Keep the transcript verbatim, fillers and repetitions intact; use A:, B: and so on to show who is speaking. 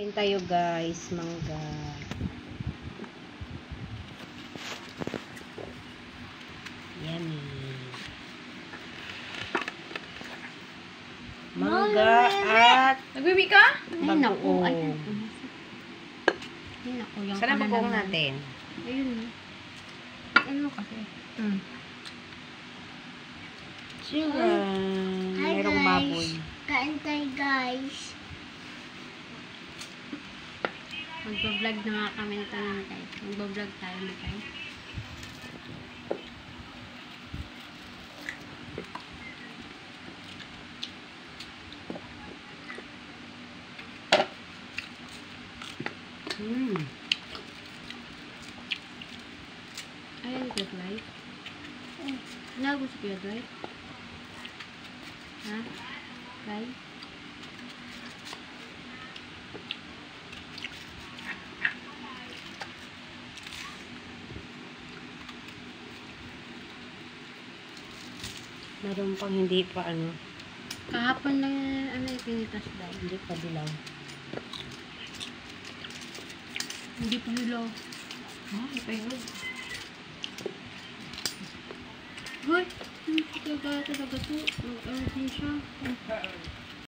A: Kain tayo guys, mangga. Yummy. Mangga at
B: Nagbibi ka?
A: bagoong.
B: Ay, naku. Yung
A: Saan ang
B: ano
A: bagoong
B: naman.
A: natin?
B: Ayun na. Ano kasi? Hmm.
A: Sure. Merong baboy.
C: Kain tayo guys.
B: Magbablog na nga kami nito naman tayo. Magbablog tayo na tayo.
A: Hmm.
B: Ayan, good life. Nago sa good life. Ha? Life?
A: Meron pang hindi pa ano.
B: Kahapon lang yan, ano yung pinitas daw.
A: Hindi pa dilaw.
B: Hindi pa hilaw.
A: Ah, ito yun.
B: Hoy! Hindi talaga talaga to. Mag-ano din siya.